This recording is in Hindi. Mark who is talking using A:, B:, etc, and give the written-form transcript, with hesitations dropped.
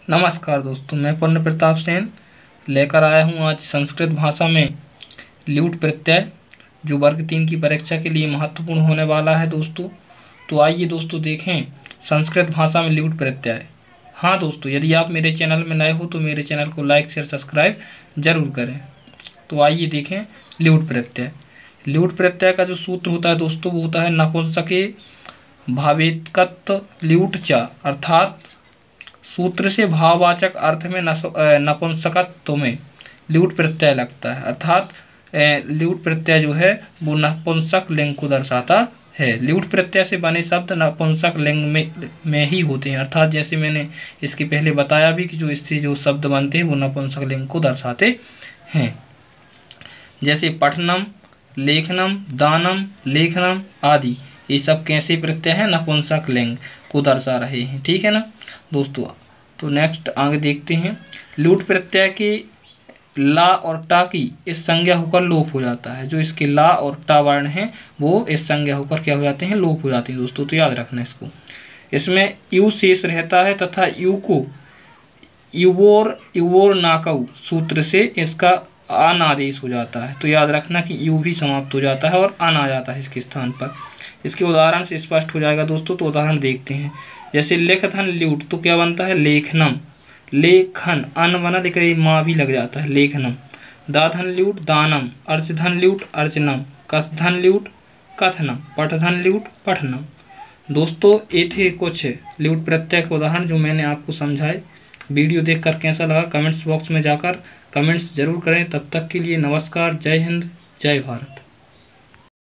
A: नमस्कार दोस्तों, मैं पूर्ण प्रताप सेन लेकर आया हूँ आज संस्कृत भाषा में ल्यूट प्रत्यय, जो वर्ग 3 की परीक्षा के लिए महत्वपूर्ण होने वाला है दोस्तों। तो आइए दोस्तों देखें संस्कृत भाषा में ल्यूट प्रत्यय। हाँ दोस्तों, यदि आप मेरे चैनल में नए हो तो मेरे चैनल को लाइक शेयर सब्सक्राइब जरूर करें। तो आइए देखें ल्यूट प्रत्यय। ल्यूट प्रत्यय का जो सूत्र होता है दोस्तों वो होता है नपुंसके भावेत्कत्व ल्यूट च, अर्थात सूत्र से भाववाचक अर्थ में नपुंसकत्व में ल्यूट प्रत्यय लगता है, अर्थात ल्यूट प्रत्यय जो है वो नपुंसक लिंग को दर्शाता है। ल्यूट प्रत्यय से बने शब्द नपुंसक लिंग में ही होते हैं, अर्थात जैसे मैंने इसके पहले बताया भी कि जो इससे जो शब्द बनते हैं वो नपुंसक लिंग को दर्शाते हैं। जैसे पठनम, लेखनम, दानम, लेखनम आदि, ये सब कैसे प्रत्यय हैं? नपुंसक लिंग को दर्शा रहे हैं। ठीक है ना दोस्तों। तो नेक्स्ट आगे देखते हैं। ल्यूट प्रत्यय के ला और टा की इस संज्ञा होकर लोप हो जाता है। जो इसके ला और टा वर्ण हैं वो इस संज्ञा होकर क्या हो जाते हैं? लोप हो जाते हैं दोस्तों। तो याद रखना इसको। इसमें यू शेष रहता है तथा यू को युवोर नाकऊ सूत्र से इसका आन आदेश हो जाता है। तो याद रखना कि यू भी समाप्त हो जाता है और अन आ जाता है इसके स्थान पर। इसके उदाहरण से स्पष्ट हो जाएगा दोस्तों। तो उदाहरण देखते हैं। जैसे लेख धन ल्यूट, तो क्या बनता है? लेखनम। लेखन अन बना, लेकिन माँ भी लग जाता है, लेखनम। दा धन ल्यूट दानम, अर्च धन ल्यूट अर्चनम, कथ धन ल्यूट कथनम, पठ धन ल्यूट पठनम। दोस्तों ये थे कुछ ल्यूट प्रत्यय के उदाहरण जो मैंने आपको समझाए। वीडियो देखकर कैसा लगा कमेंट्स बॉक्स में जाकर कमेंट्स जरूर करें। तब तक के लिए नमस्कार, जय हिंद, जय भारत।